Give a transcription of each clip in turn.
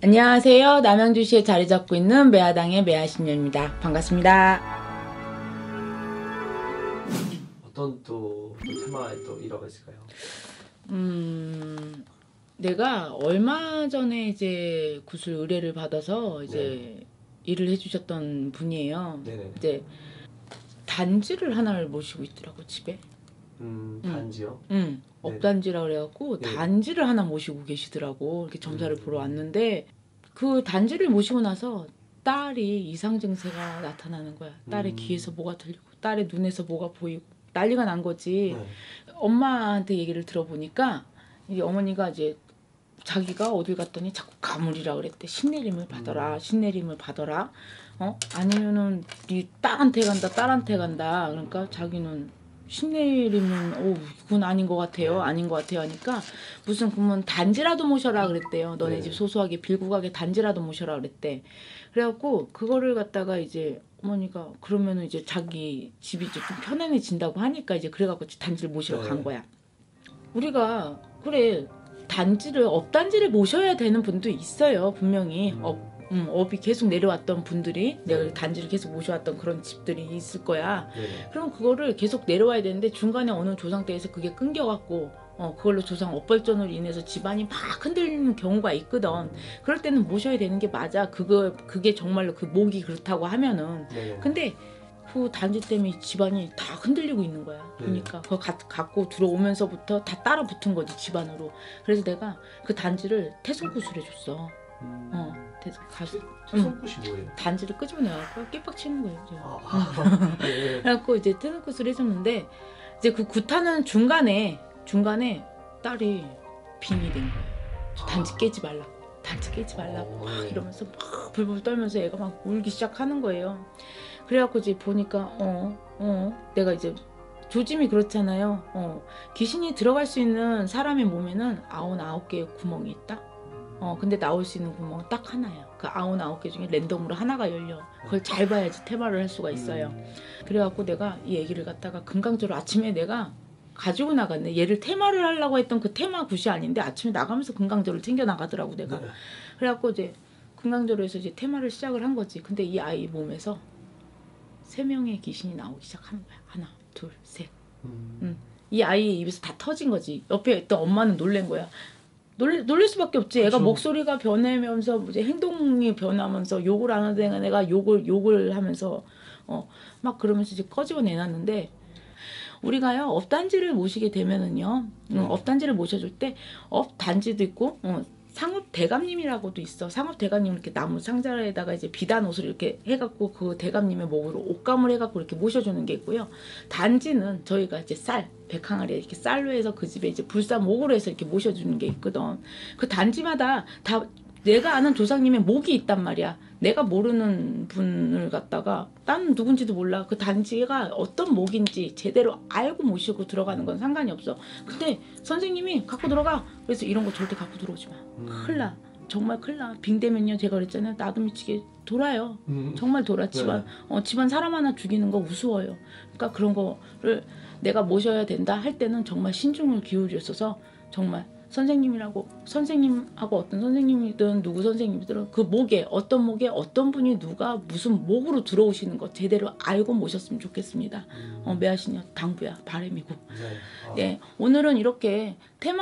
안녕하세요. 남양주시에 자리 잡고 있는 매화당의 매화신녀입니다. 반갑습니다. 어떤 또 테마에 또 일화가 있을까요? 내가 얼마 전에 이제 구슬 의뢰를 받아서 이제 네. 일을 해주셨던 분이에요. 네네. 이제 단지를 하나를 모시고 있더라고 집에. 단지요? 응. 업단지라 그래갖고 네. 단지를 하나 모시고 계시더라고. 이렇게 점사를 보러 왔는데 그 단지를 모시고 나서 딸이 이상 증세가 나타나는 거야. 딸의 귀에서 뭐가 들리고 딸의 눈에서 뭐가 보이고 난리가 난 거지. 네. 엄마한테 얘기를 들어보니까 이 어머니가 이제 자기가 어딜 갔더니 자꾸 가물이라 그랬대. 신내림을 받아라. 신내림을 받아라. 아니면은 네 딸한테 간다. 딸한테 간다. 그러니까 자기는 신내림은 그건 아닌 것 같아요. 아닌 것 같아요 하니까 무슨 그러면 단지라도 모셔라 그랬대요. 너네 네. 집 소소하게 빌고 가게 단지라도 모셔라 그랬대. 그래갖고 그거를 갖다가 이제 어머니가 그러면은 이제 자기 집이 이제 좀 편안해진다고 하니까 이제 그래갖고 단지를 모시러 네. 간 거야. 우리가 그래 단지를 업단지를 모셔야 되는 분도 있어요. 분명히 업이 계속 내려왔던 분들이 내가 단지를 계속 모셔왔던 그런 집들이 있을 거야. 네네. 그럼 그거를 계속 내려와야 되는데 중간에 어느 조상대에서 그게 끊겨갖고 그걸로 조상 업발전으로 인해서 집안이 막 흔들리는 경우가 있거든. 그럴 때는 모셔야 되는 게 맞아. 그게 정말로 그 목이 그렇다고 하면은. 네네. 근데 그 단지 때문에 집안이 다 흔들리고 있는 거야. 그러니까 그거 갖고 들어오면서부터 다 따라 붙은 거지 집안으로. 그래서 내가 그 단지를 태손굿을 해줬어. 태손굿이 뭐예요? 단지를 끄집어내갖고 깨빡치는 거예요. 네. 그래갖고 이제 태손굿을 해줬는데 이제 그 굿하는 중간에 딸이 빙이 된 거예요. 단지 깨지 말라고. 단지 깨지 말라고. 막 이러면서 막 불불 떨면서 애가 막 울기 시작하는 거예요. 그래갖고 이제 보니까 내가 이제 조짐이 그렇잖아요. 귀신이 들어갈 수 있는 사람의 몸에는 99개의 구멍이 있다. 근데 나올 수 있는 구멍은 딱 하나야. 그 99개 중에 랜덤으로 하나가 열려. 그걸 잘 봐야지 테마를 할 수가 있어요. 그래갖고 내가 이 얘기를 갖다가 금강조로 아침에 내가 가지고 나갔네. 얘를 테마를 하려고 했던 그 테마 굿이 아닌데 아침에 나가면서 금강조를 챙겨 나가더라고 내가. 네. 그래갖고 이제 금강조로 해서 이제 테마를 시작을 한 거지. 근데 이 아이 몸에서 3명의 귀신이 나오기 시작하는 거야. 하나, 둘, 셋. 이 아이의 입에서 다 터진 거지. 옆에 있던 엄마는 놀란 거야. 놀랄 수밖에 없지. 애가 그렇죠. 목소리가 변하면서 이제 행동이 변하면서 욕을 안 하던 애가 욕을 하면서 막 그러면서 이제 꺼집어 내놨는데 우리가요 업단지를 모시게 되면은요 업단지를 모셔줄 때 업단지도 있고 상업 대감님이라고도 있어. 상업 대감님 이렇게 나무 상자에다가 이제 비단 옷을 이렇게 해갖고 그 대감님의 목으로 옷감을 해갖고 이렇게 모셔주는 게 있고요. 단지는 저희가 이제 백항아리 이렇게 쌀로 해서 그 집에 이제 불사목으로 해서 이렇게 모셔주는 게 있거든. 그 단지마다 다 내가 아는 조상님의 목이 있단 말이야. 내가 모르는 분을 갖다가 나는 누군지도 몰라. 그 단지가 어떤 목인지 제대로 알고 모시고 들어가는 건 상관이 없어. 근데 선생님이 갖고 들어가. 그래서 이런 거 절대 갖고 들어오지 마. 큰일 나. 정말 큰일 나. 빙대면요 제가 그랬잖아요. 나도 미치게 돌아요. 정말 돌아. 집안 사람 하나 죽이는 거 우스워요. 그러니까 그런 거를 내가 모셔야 된다 할 때는 정말 신중을 기울였어서 정말 선생님하고 어떤 선생님이든 누구 선생님이든 그 목에 어떤 분이 누가 무슨 목으로 들어오시는 거 제대로 알고 모셨으면 좋겠습니다. 매화신녀 당부야. 바람이고. 네, 오늘은 이렇게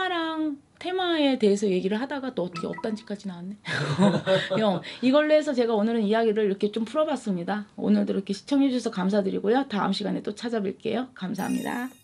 테마에 대해서 얘기를 하다가 또 어떻게 업단지까지 나왔네. 이걸로 해서 제가 오늘은 이야기를 이렇게 좀 풀어봤습니다. 오늘도 이렇게 시청해 주셔서 감사드리고요. 다음 시간에 또 찾아뵐게요. 감사합니다.